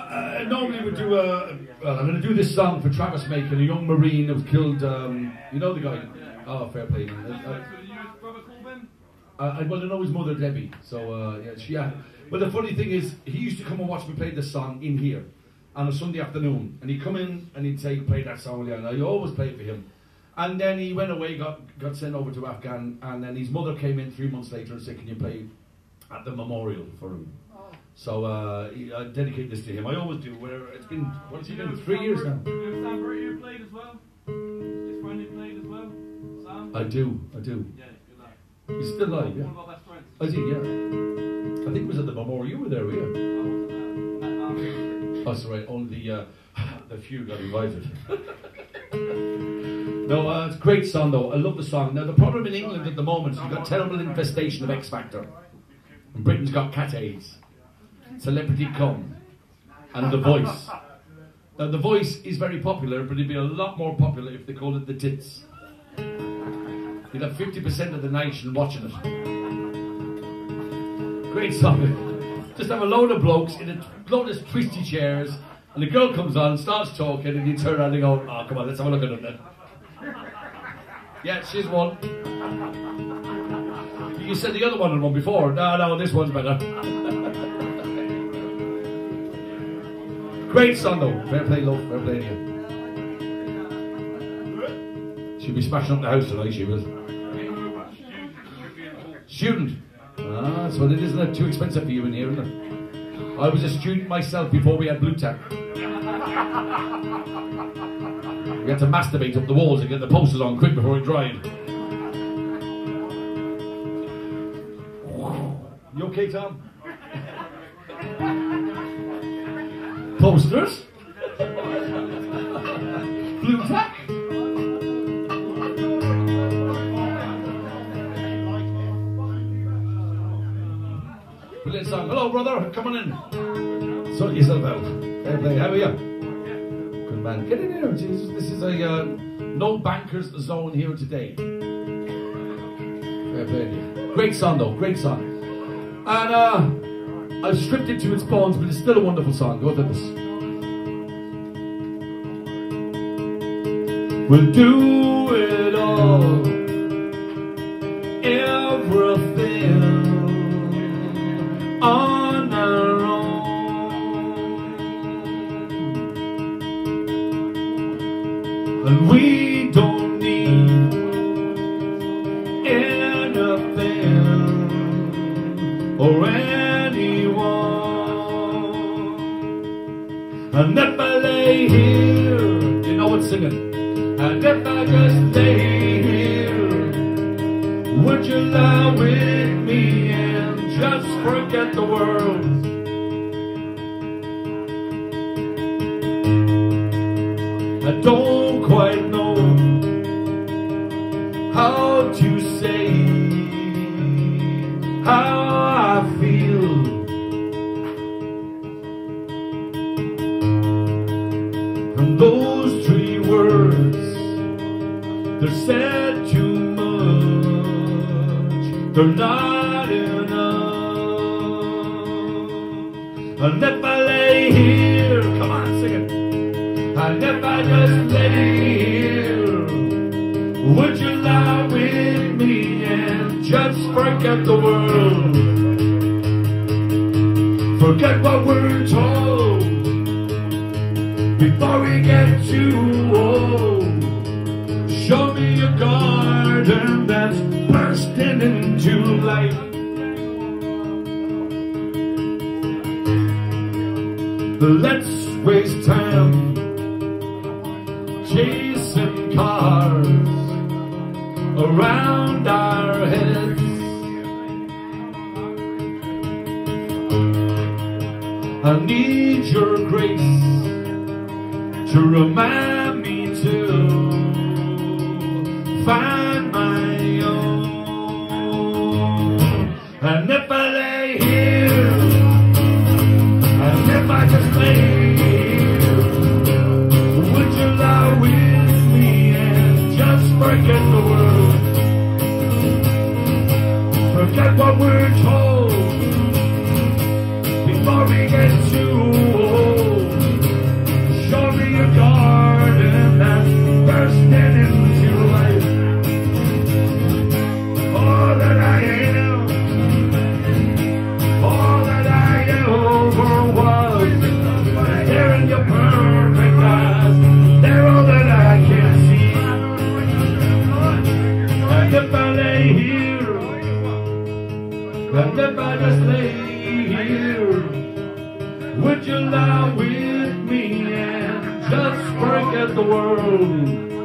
normally we do well, I'm going to do this song for Travis Macon, a young Marine that was killed. You know the guy? Oh, fair play. Well, I know his mother, Davey. So, yeah. But the funny thing is, he used to come and watch me play this song in here on a Sunday afternoon. And he'd come in and he'd say, play that song. And I always play it for him. And then he went away, got sent over to Afghan. And then his mother came in 3 months later and said, can you play at the memorial for him? So I dedicate this to him. I always do. It's been, what's he been, 3 years now? You played as well? His friend who played as well? Sam? I do. Yeah, good luck. He's still alive, yeah. One of our best friends. Is he? Yeah. I think it was at the memorial. You were there, were you? Oh, sorry. Only the few got invited. No, it's a great song though. I love the song. Now the problem in England at the moment is you've got terrible infestation of X Factor. And Britain's got cat AIDS. Celebrity Come. And The Voice. Now The Voice is very popular, but it'd be a lot more popular if they called it The Tits. You'd have 50% of the nation watching it. Great song. Just have a load of blokes in a load of twisty chairs, and the girl comes on and starts talking, and you turn around and go, oh, come on, let's have a look at them then. Yeah, she's one. You said the other one had won before. No, this one's better. Great song though. Fair play, love. Fair play to you. She'll be smashing up the house tonight, she will. Student. Ah, that's what it is, isn't it? Too expensive for you in here, isn't it? I was a student myself before we had blue tack. We had to masturbate up the walls and get the posters on quick before it dried. You okay, Tom? Posters? Blue tack? Brilliant song. Hello, brother. Come on in. Sort yourself out. Fair play. How are you? Good man. Get in here. Jesus. This is a no bankers zone here today. Fair play. Great song, though. Great song. And I've stripped it to its bones, but it's still a wonderful song. Go to this. We'll do it all. Everything. On our own, and we don't need anything or anyone. And if I lay here, you know what's singing. And if I just lay here, would you lie with me and just forget the world? I don't quite know how to say how I feel. And those 3 words, they're said too much. They're not enough. And if I lay here, come on, sing it. And if I just lay here, would you lie with me and just forget the world? Forget what we're told before we get too old. Show me a garden that's bursting into life. Let's waste time chasing cars around our heads. I need your grace to remind me to find my own. And if I lay here, and if I just lay here, would you lie with me and just forget the world? Forget what we're told before we get too old. And if I just lay here, would you lie with me and just forget the world?